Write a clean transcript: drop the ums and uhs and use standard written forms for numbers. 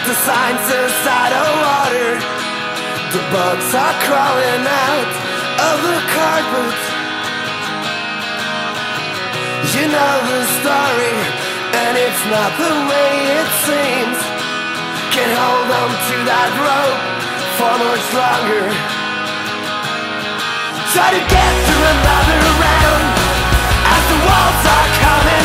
The sign says out of water. The bugs are crawling out of the carpet. You know the story, and it's not the way it seems. Can't hold on to that rope for much longer. Try to get through another round as the walls are coming